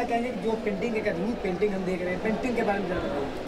कहेंगे कि जो पेंटिंग एक अद्भुत पेंटिंग हम देख रहे हैं, पेंटिंग के बारे में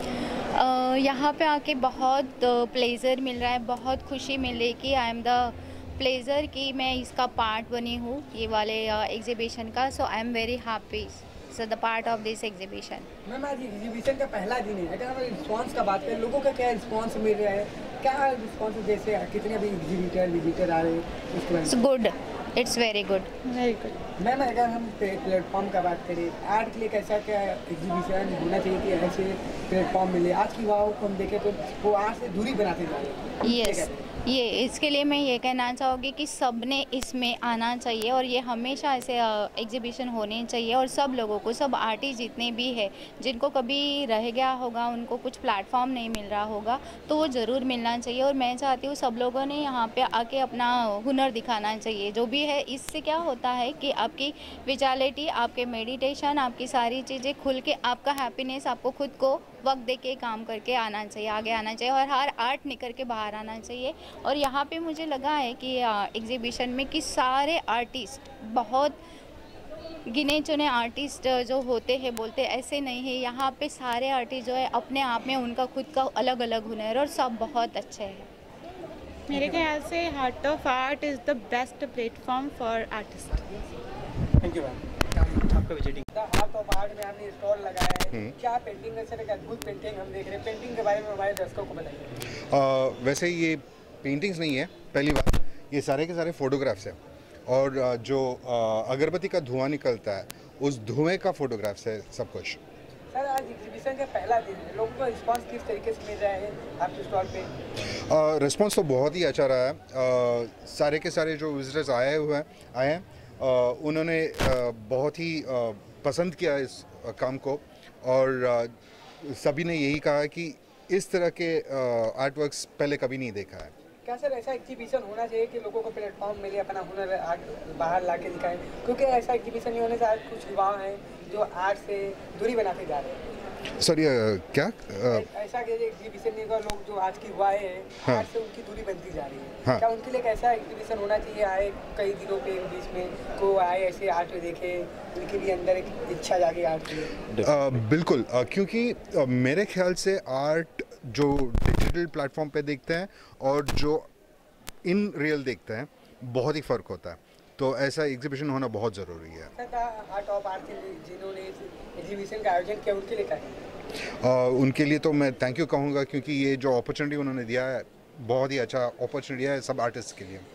बताइए। यहाँ पे आके बहुत प्लेज़र मिल रहा है, बहुत खुशी मिल रही है कि आई एम द प्लेज़र कि मैं इसका पार्ट बनी हूँ ये वाले एग्जीबिशन का। So I am very happy so the part of this exhibition. Ma'am आज एग्जीबिशन का पहला दिन है, अगर हम रिस्पॉन्स का बात करें, लोगों का क्या रिस्पॉन्स मिल रहा है, क्या रिस्पॉन्स, जैसे कितने भी विजिटर आ रहे हैं उसके बारे में? It's good, it's very good, very good. Ma'am अगर हम प्लेटफॉर्म का बात करें, आर्ट के लिए कैसा क्या एग्जीबिशन होना चाहिए कि ऐसे प्लेटफॉर्म मिले? आज की युवाओं को हम देखें तो वो आर्ट से दूरी बनाते जा रहे हैं। यस, ये इसके लिए मैं ये कहना चाहूँगी कि सब ने इसमें आना चाहिए और ये हमेशा ऐसे एग्जीबिशन होने चाहिए और सब लोगों को, सब आर्टिस्ट जितने भी है जिनको कभी रह गया होगा, उनको कुछ प्लेटफॉर्म नहीं मिल रहा होगा, तो वो ज़रूर मिलना चाहिए। और मैं चाहती हूँ सब लोगों ने यहाँ पे आके अपना हुनर दिखाना चाहिए जो भी है। इससे क्या होता है कि आपकी विजुअलिटी, आपके मेडिटेशन, आपकी सारी चीज़ें खुल के, आपका हैप्पीनेस, आपको खुद को वक्त दे के काम करके आना चाहिए, आगे आना चाहिए और हर आर्ट निकल के बाहर आना चाहिए। और यहाँ पे मुझे लगा है कि एग्जीबिशन में कि सारे आर्टिस्ट, बहुत गिने चुने आर्टिस्ट जो होते हैं, बोलते ऐसे नहीं है, यहाँ पे सारे आर्टिस्ट जो है अपने आप में उनका खुद का अलग अलग हुनर है और सब बहुत अच्छे हैं। मेरे ख्याल से Heart of Art is the best platform for artist. Thank you ma'am. आपका विजिटिंग हार्ट ऑफ आर्ट में आपने स्टॉल लगाया है, क्या पेंटिंग में सर एक अद्भुत पेंटिंग हम देख रहे हैं, पेंटिंग के बारे में हमारे दर्शकों को बताइए। वैसे ये पेंटिंग्स नहीं है, पहली बात, ये सारे के सारे फोटोग्राफ्स हैं और जो अगरबत्ती का धुआं निकलता है उस धुएं का फोटोग्राफ्स है सब कुछ। सर आज एग्जीबिशन का पहला दिन है, लोगों का रिस्पांस किस तरीके से मिल रहा है आपके स्टॉल पे? रिस्पांस तो बहुत ही अच्छा रहा है। सारे के सारे जो विजिटर्स आए हैं उन्होंने बहुत ही पसंद किया इस काम को और सभी ने यही कहा कि इस तरह के आर्ट वर्क्स पहले कभी नहीं देखा है। क्या सर ऐसा एग्जीबिशन होना चाहिए कि लोगों को प्लेटफॉर्म मिले, अपना हुनर आर्ट बाहर ला के दिखाएं, क्योंकि ऐसा एग्जीबिशन नहीं होने से आज कुछ युवा हैं जो आर्ट से दूरी बनाते जा रहे हैं? सर ये क्या ऐसा कि एग्जीबिशन नहीं होगा, लोग जो आज की युवाएं हैं, हाँ, आर्ट से उनकी दूरी बनती जा रही है। हाँ, क्या उनके लिए कैसा एग्जीबिशन होना चाहिए? आए कई दिनों के बीच में को आए ऐसे आर्ट देखे, उनके भी अंदर एक इच्छा जागे आर्ट की। बिल्कुल, क्योंकि मेरे ख्याल से आर्ट जो डिजिटल प्लेटफॉर्म पे देखते हैं और जो इन रियल देखते हैं बहुत ही फ़र्क होता है, तो ऐसा एग्जीबिशन होना बहुत ज़रूरी है। हार्ट ऑफ आर्ट जिन्होंने एग्जीबिशन का आयोजन किया उनके लिए क्या? उनके लिए तो मैं थैंक यू कहूँगा, क्योंकि ये जो अपॉर्चुनिटी उन्होंने दिया है बहुत ही अच्छा अपॉर्चुनिटी है सब आर्टिस्ट के लिए।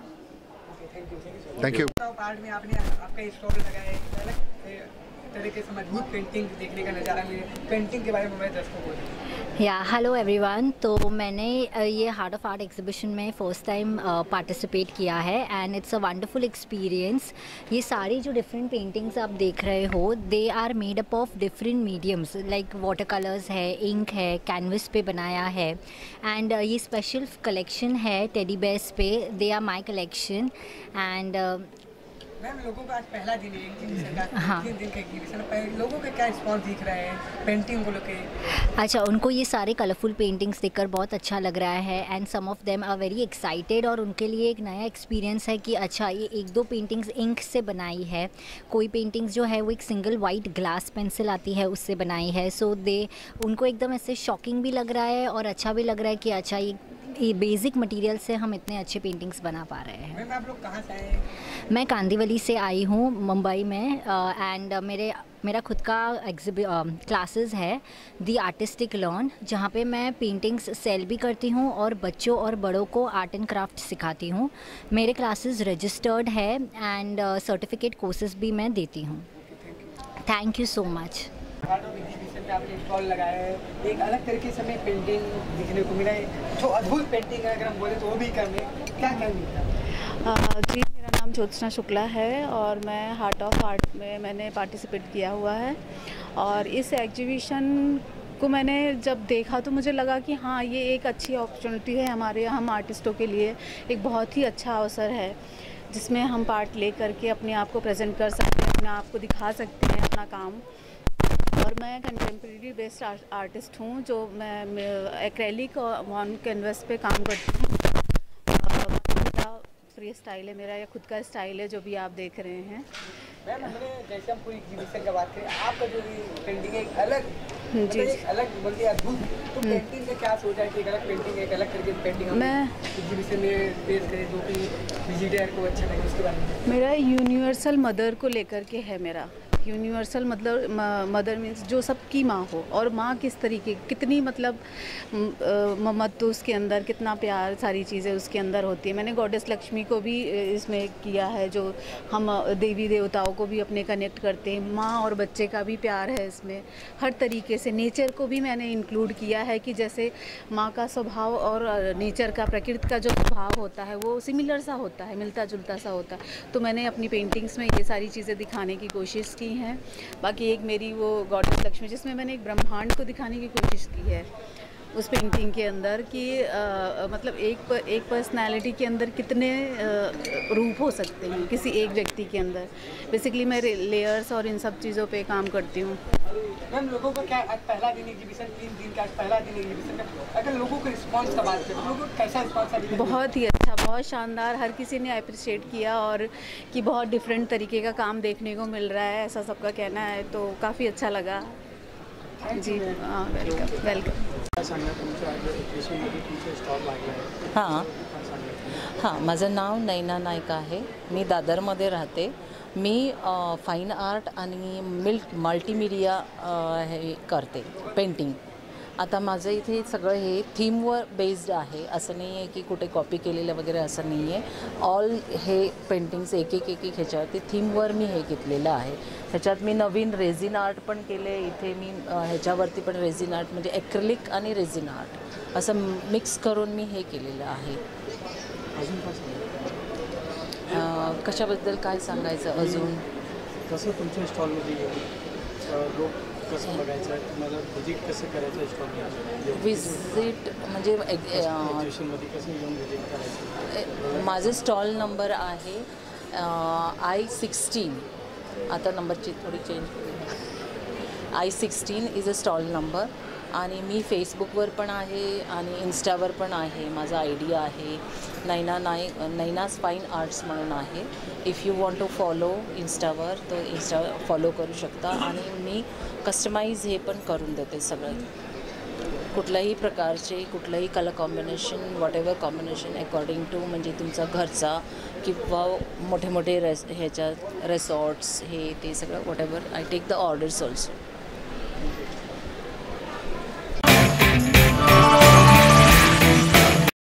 Thank you. आर्ट में आपने आपका स्टॉल लगाया है, अलग तरीके से मजबूत पेंटिंग देखने का नज़ारा मिले, पेंटिंग के बारे में मैं दर्शकों को। या हेलो एवरीवन, तो मैंने ये हार्ट ऑफ आर्ट एग्जीबिशन में फ़र्स्ट टाइम पार्टिसिपेट किया है and it's a wonderful experience. ये सारी जो डिफरेंट पेंटिंग्स आप देख रहे हो, they are made up of different mediums, like water colours है, इंक है, कैनवस पे बनाया है एंड ये स्पेशल कलेक्शन है टेडी बेयर्स पे, they are my collection and ma'am लोगों का आज पहला दिन है एग्जीबिशन का, हाँ, 3 दिन का एग्जीबिशन है, लोगों का क्या रिस्पॉन्स दिख रहा है पेंटिंग को लेके? अच्छा, उनको ये सारे कलरफुल पेंटिंग्स देखकर बहुत अच्छा लग रहा है and some of them are very excited और उनके लिए एक नया एक्सपीरियंस है कि अच्छा ये 1-2 पेंटिंग्स इंक से बनाई है, कोई पेंटिंग्स जो है वो एक सिंगल वाइट ग्लास पेंसिल आती है उससे बनाई है। सो उनको एकदम ऐसे शॉकिंग भी लग रहा है और अच्छा भी लग रहा है कि अच्छा ये बेसिक मटेरियल से हम इतने अच्छे पेंटिंग्स बना पा रहे हैं। मैम आप लोग कहाँ से आए? मैं कांदिवली से आई हूँ, मुंबई में एंड मेरा खुद का क्लासेस है दी आर्टिस्टिक लर्न, जहाँ पे मैं पेंटिंग्स सेल भी करती हूँ और बच्चों और बड़ों को आर्ट एंड क्राफ्ट सिखाती हूँ। मेरे क्लासेस रजिस्टर्ड है एंड सर्टिफिकेट कोर्सेज भी मैं देती हूँ। Thank you so much. आपने स्टॉल लगाया है, एक अलग तरीके से हमें पेंटिंग दिखने को मिला है, जो अद्भुत पेंटिंग है अगर हम बोले तो वो भी करने क्या मिलता है? जी, मेरा नाम ज्योत्सना शुक्ला है और मैं हार्ट ऑफ आर्ट में मैंने पार्टिसिपेट किया हुआ है और इस एग्जीबिशन को मैंने जब देखा तो मुझे लगा कि हाँ ये एक अच्छी अपॉर्चुनिटी है हमारे हम आर्टिस्टों के लिए, एक बहुत ही अच्छा अवसर है जिसमें हम पार्ट ले करके अपने आप को प्रेजेंट कर सकते हैं, अपने आप को दिखा सकते हैं अपना काम। और मैं कंटेम्प्रेरी बेस्ड आर्टिस्ट हूँ, जो मैं एक्रेलिक और ऑन कैनवस पे काम करती हूँ। मेरा फ्री स्टाइल है मेरा, या खुद का स्टाइल है जो भी आप देख रहे हैं। मैम हमने जैसे हम पूरी एग्जीबिशन की बात करें, आपका जो पेंटिंग है एक अलग जी, मतलब एक अलग बोलते हैं अद्भुत, तो पेंटिंग का क्या सोचा है कि एक अलग पेंटिंग एक अलग करके पेंटिंग हम मैं एग्जीबिशन में पेश करें जो कि विजिटर को अच्छा लगे उसके बारे में? मेरा यूनिवर्सल मदर को लेकर के है। मेरा यूनिवर्सल मतलब मदर मीन्स जो सबकी माँ हो, और माँ किस तरीके कितनी मतलब ममत्व उसके अंदर, कितना प्यार, सारी चीज़ें उसके अंदर होती है। मैंने गॉडेस लक्ष्मी को भी इसमें किया है, जो हम देवी देवताओं को भी अपने कनेक्ट करते हैं। माँ और बच्चे का भी प्यार है इसमें, हर तरीके से। नेचर को भी मैंने इंक्लूड किया है कि जैसे माँ का स्वभाव और नेचर का, प्रकृति का जो स्वभाव होता है वो सिमिलर सा होता है, मिलता जुलता सा होता है। तो मैंने अपनी पेंटिंग्स में ये सारी चीज़ें दिखाने की कोशिश की हैं। बाकी एक मेरी वो गॉडेस लक्ष्मी, जिसमें मैंने एक ब्रह्मांड को दिखाने की कोशिश की है उस पेंटिंग के अंदर कि मतलब एक पर्सनालिटी के अंदर कितने रूप हो सकते हैं किसी एक व्यक्ति के अंदर। बेसिकली मैं लेयर्स और इन सब चीज़ों पे काम करती हूँ। मैम लोगों को क्या आज पहला दिन एग्जीबिशन, 3 दिन का आज पहला दिन एग्जीबिशन का, अगर लोगों को रिस्पांस का बात करें, लोगों को कैसा रिस्पांस है? बहुत ही अच्छा, बहुत शानदार, हर किसी ने अप्रिशिएट किया और कि बहुत डिफरेंट तरीके का काम देखने को मिल रहा है, ऐसा सबका कहना है। तो काफ़ी अच्छा लगा जी। हाँ, वेलकम वेलकम। हां हां, माझं नाव नैना नाईक आहे. मी दादरमध्ये राहते. मी फाईन आर्ट आणि मल्टीमीडिया हे करते, पेंटिंग. आता माझं इथे सगळं हे थीमवर बेस्ड आहे, असं नाही आहे की कुठे कॉपी केलेलं वगैरे असं नाही आहे. ऑल हे पेंटिंग्स एक ह्याच्यावरती थीमवर मी हे घेतलेलं आहे. ह्याच्यात मी नवीन रेझिन आर्ट पण केले. इथे मी ह्याच्यावरती पण रेझिन आर्ट म्हणजे ॲक्रिलिक आणि रेझिन आर्ट असं मिक्स करून मी हे केलेलं आहे. कशाबद्दल काय सांगायचं अजून? कसं तुमच्या स्टॉलमध्ये लोक कसं बघायचं, तुम्हाला व्हिजिट कसं करायचं स्टॉलमध्ये? विजिट म्हणजे एक्झिबिशनमध्ये कसं येऊन व्हिजिट करायचं? माझं स्टॉल नंबर आहे I16. आता नंबरची थोडी चेंज केली. I16 is a stall number. आणि मी फेसबुकवर पण आहे आणि इन्स्टावर पण आहे. माझा ID आहे नैना नाईक, नैनाज फाईन आर्ट्स म्हणून आहे. If you want to follow इन्स्टावर तो इन्स्टा फॉलो करू शकता. आणि मी कस्टमाइज हे पण करून देते सगळं, कुठल्याही प्रकारचे कुठलंही colour combination, whatever combination according to म्हणजे तुमचा घरचा किंवा मोठे मोठे ह्याच्यात रिसॉर्ट्स हे ते सगळं whatever I take the orders also.